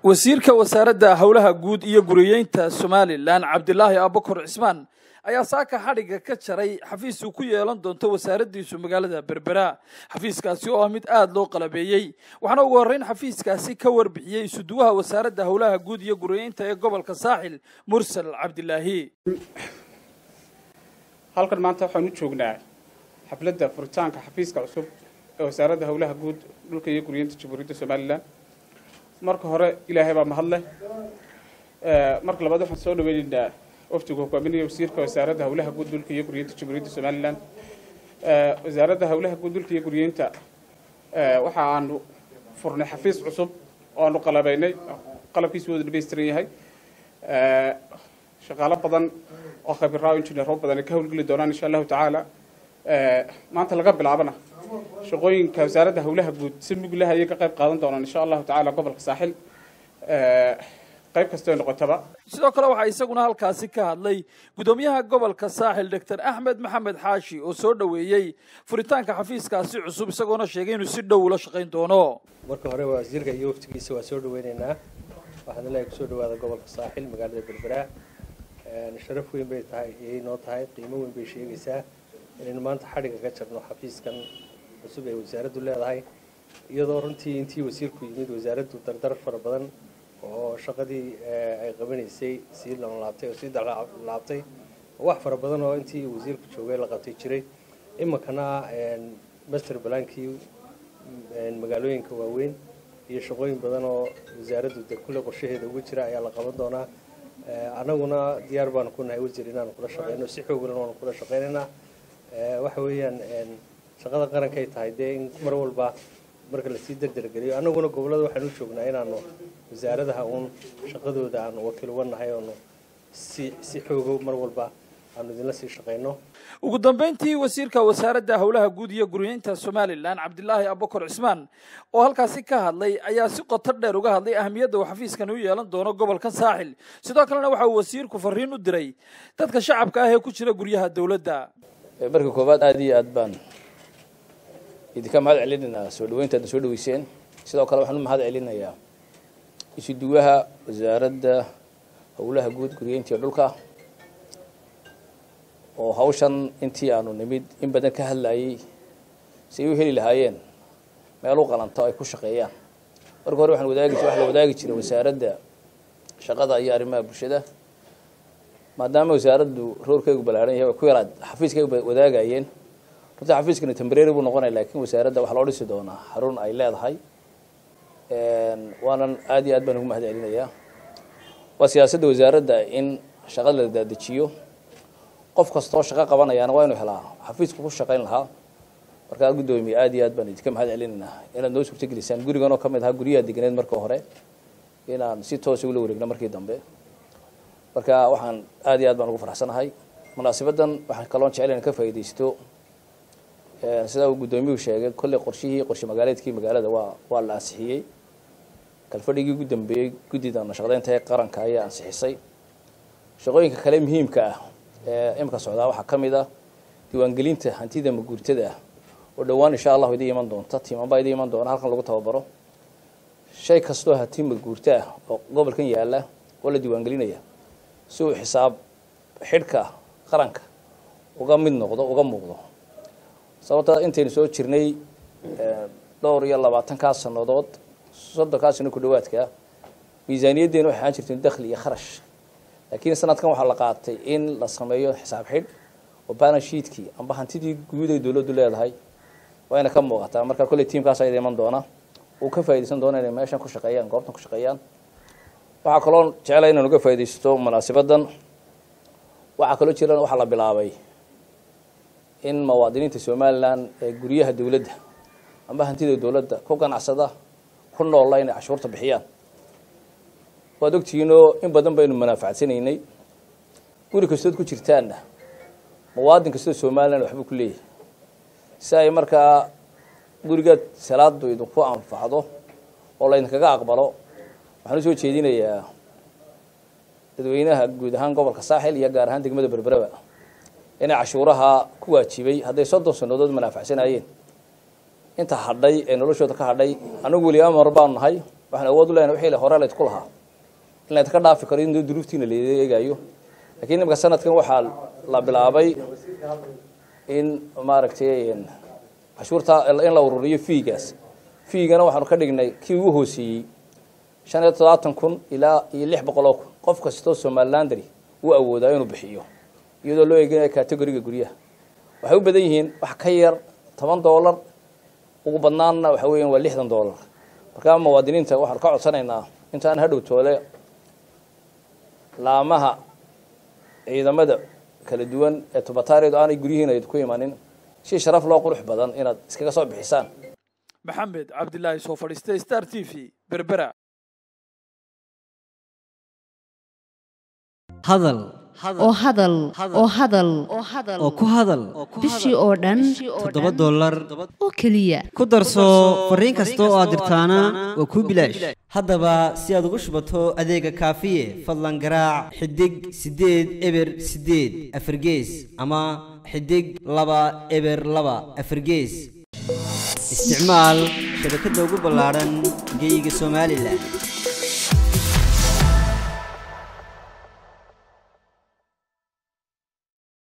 wasiirka wasaaradda hawlaha guud iyo guriyeynta Somaliland Cabdilaahi Abubakar Cismaan ayaa saaka xadhiga ka jaray xafiis uu ku yeelan doonto wasaaraddiisu magaalada Berbera. Xafiiskaasi oo mid aad loo qalabeeyay waxaana ugu horeyn xafiiskaasi ka warbixiyay suduwaha wasaaradda hawlaha guud iyo guriyeynta ee gobolka Saaxil Mursal Cabdilaahi. halkan maanta waxaan u joognaa xafladda furitaanka xafiiska cusub ee wasaaradda hawlaha guud dhulka iyo guriyeynta Jamhuuriyadda Somaliland. marka hore ilaahay baa mahad leh marka labaad waxaan soo dhaweynaynaa wafdiga hogaaminaya wasiirka wasaaradda hawlaha guud dhulka iyo guriyeynta Jamhuuriyadda Somaliland. wasaaradda hawlaha guud dhulka iyo guriyeynta waxa aanu furnay xafiis cusub oo aanu qalabaynay qalabkiisu wada dhameystiran yahay shaqaale badan oo khibrad engineer badan ka hawlgeli doonaan insha Allah taala maanta laga bilaabana shaqooyinka wasaaradda hawlaha guud si mug leh ay ka qayb qaadan doonaan insha Allah taala gobolka Saaxil qayb kasta oo noqotaba. sidoo kale waxa isaguna halkaasi ka hadlay gudoomiyaha gobolka Saaxil Dr. Axmed Maxamed Xaashi oo soo dhaweeyay furitaanka xafiiskaasi cusub isagoona sheegay inuu si dhow ula shaqeyn doono. marka hore wasiirka iyo waftigiisa waa soo dhaweynaynaa waxaan ilaahay ku soo dhawaada gobolka Saaxil magaalada Berbera sharaf weyn bay tahay inoo tahay qiimo weyn bay sheegaysaa in maanta xadhiga ka jarno xafiiskan cusub ee wasaaraddu leedahay iyadoo runtii intii wasiirku yimid wasaaraddu dardar fara badan oo shaqadii ay qabanaysay si laabtay wax fara badan oo intii wasiirku joogay la qabtay jiray imakana master plankii magaalooyinka waaweyn iyo shaqooyin badan oo wasaaraddu kulli qorshaheeda ugu jira ayaa la qaban doonaa anaguna diyaar baan ku nahay wasiir inaan kula shaqeyno si xoog leh oo kula shaqeynaa waxa weeyaan shaqada qaranka ay tahay in mar walba marka la sii dardargeliyo anaguna gobolada waxaan u joognaa inaanu wasaaradaha shaqadooda aan wakiil uga nahay oo si xoog mar walba aanu idinla sii shaqeyno. ugu dambeyntii wasiirka wasaaradda hawlaha guud iyo guriyeynta Somaliland Cabdilaahi Abubakar Cismaan oo halkaasi ka hadlay ayaa si qoto dheer uga hadlay ahmiyadda uu xafiiskan u yeelan doono gobolka Saaxil sidoo kalena waxa uu wasiirku fariin u diray dadka shacabka ah ee ku jira guryaha dawladda. marka koobaad aad iyo aad baan idinka mahad celinaynaa soo dhaweynta aad soo dhaweyseen sidoo kale waxaan u mahad celinayaa isuduwaha wasaaradda hawlaha guud guriyeynta dhulka oo hawshan intii aanu nimid in badan ka hadlayay si ay u heli lahaayeen meel u qalanto ay ku shaqeeyaan. marka hore waxaan wadaagi jiray wasaaradda shaqada iyo arrimaha bulshada maadaama wasaaraddu roorkeedu balaaran yahay ku yaraad xafiiska wadaagayeen runtii xafiiskana temporary buu noqonay laakiin wasaaradda waxa loo dhisi doonaa xarun ay leedahay waanan aad iyo aad baan ugu mahad celinayaa. waa siyaasadda wasaaradda in shaqada la daadajiyo qof kasta oo shaqo qabanayana waa inuu helaa xafiisku ku shaqeyn lahaa. marka gudoomiye aad iyo aad baan idinka mahad celinaynaa inaad noo suurtagelisaan gurigan oo kamid ahaa guryaha deganeed marka hore inaan si toos ah ula wareegno markii dambe. marka waxaan aad iyo aad baan ugu faraxsanahay munaasabadan waxaan kaloo jecelahay in ka faa'iideysto sida uu gudoomiyuhu sheegay kulli qorshe magaaleedkii magaalada waa la ansixiyay kalfadhigii ugu dambeeyay gudida nashaqadeynta ee qaranka ayaa ansixisay. shaqooyinka kale muhiimka ah imka socdaa waxaa kamid ah diiwaangelinta hantida maguurtada ah oo dhawaan insha Allah idin iman doonta tiimaba idin iman doona halkan lagu tababaro shay kastoo hanti maguurta ah oo gobolkan yaala oo la diiwaangelinaya soo xisaab xidhka qaranka uga mid noqdo uga muuqdo sababta intaynu soo jirnay dhowr iyo 20 sanadood 30 sano ku dhawaadka miisaaniyadeena waxay aan jirtay dakhli iyo kharash laakiin sanadkan waxa la qaatay in la sameeyo xisaab xidh oo balance sheet-kii amba hantidii guud ee dawladdu leedahay wayna ka muuqataa. marka kulli tiimkaas ay iman doona oo ka faa'iideysan doona inay meeshan ku shaqeeyaan goobtan ku shaqeeyaan. waxa kaloo jecelahay inaan uga faa'iideysto munaasabadan waxa kaloo jiraan waxa la bilaabay in muwaadiniinta Somaliland ee guryaha dawladda amba hantida dawladda ku ganacsada ku nool ay cashuurta bixiyaan. waad ogtiino in badan baynu manaafacadsanaynay guri kastood ku jirtaana muwaadin kastoo Somaliland waxba ku leeyahay si ay markaa guriga salaadu idinku anfacdo oo la idinkaga aqbalo waxaan soo jeedinayaa dadweynaha guud ahaan gobolka Saaxil iyo gaar ahaan degmada Berbera inay cashuuraha ku waajibay haday 30 sanadood manaafacsanaayeen inta hadhay ee noloshooda ka hadhay anagu wali amar baan nahay waxaan awood u leenahay wixii hore la isku lahaa in la ka dhaafi karo in duruuftiina la eegayo laakiin imika sanadkan waxaa la bilaabay in maaragtay cashuurta in la ururiyo fiigana waxaanu ka dhignay kii ugu hooseeyey 75,000 ilaa 600,000 qof kastoo Somalilandari uu awoodaa inuu bixiyo iyadoo loo eeganayo category-ga guryaha waxay u badan yihiin wax ka yar $10 ugu badnaana waxa weeyaan waa $60 marka muwaadiniinta waxaan ka codsanaynaa intaan hadhow toole laamaha ciidamada kala duwan ee tubatareedu aanay guryihiina ku imanin si sharaf loo qurux badan inaad iskaga soo bixisaan maxamed cabdilaahi soo fadhiistay Star TV Berbera hadal oo ku hadal bishii oo dhan $7 oo kaliya ku darso fariin kasta oo aad dirtaana waa ku bilaash haddaba si aad ugu shubato adeega kaafiye fadlan garaac xidig 8 eber 8 afargees ama xidig 2 eber 2 afargees isticmaal shabakadda ugu ballaaran geyga Soomaaliland